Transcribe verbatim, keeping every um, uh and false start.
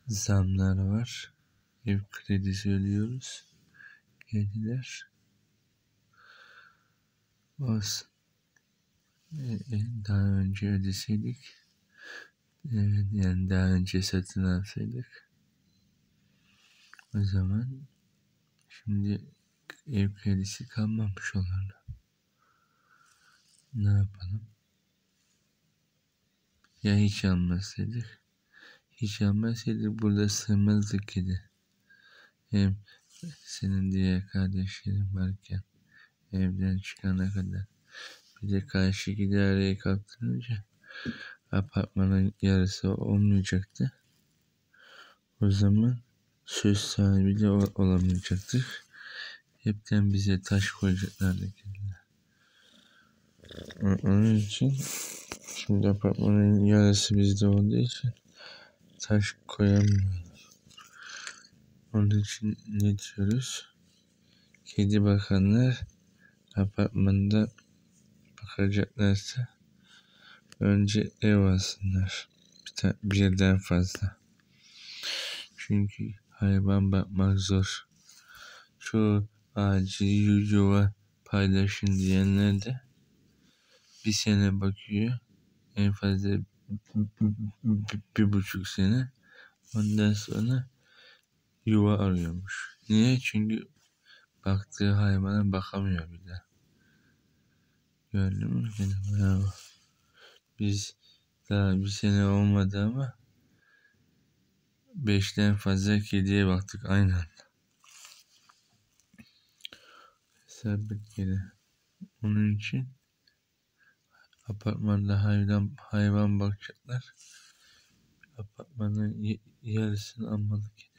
zamlar var. Ev kredisi ödüyoruz. Kediler. Olsun. Daha önce ödeseydik. Evet, yani daha önce satın alsaydık. O zaman şimdi ev kredisi kalmamış olurdu. Ne yapalım? Ya hiç almasaydık. Hiç almasaydık burada sığmazdık kedi. Hem senin diğer kardeşlerin varken evden çıkana kadar. Bir de karşı idareye kalktırınca apartmanın yarısı olmayacaktı. O zaman söz sahibi de olamayacaktık. Hepten bize taş koyacaklardı kediler. Onun için şimdi apartmanın yarısı bizde olduğu için taş koyamıyoruz. Onun için ne diyoruz? Kedi bakanlar apartmanda bakacaklarsa önce ev alsınlar. Bir birden fazla. Çünkü hayvan bakmak zor. Çoğu acil yuva paylaşın diyenler de bir sene bakıyor. En fazla bir, bir buçuk sene. Ondan sonra yuva arıyormuş. Niye? Çünkü baktığı hayvana bakamıyor bir de. Gördün mü? Bravo. Biz daha bir sene olmadı ama beşten fazla kediye baktık aynı anda. Sabit kedi. Onun için apartmanda hayvan, hayvan bakacaklar. Apartmanın yarısını almalı kedi.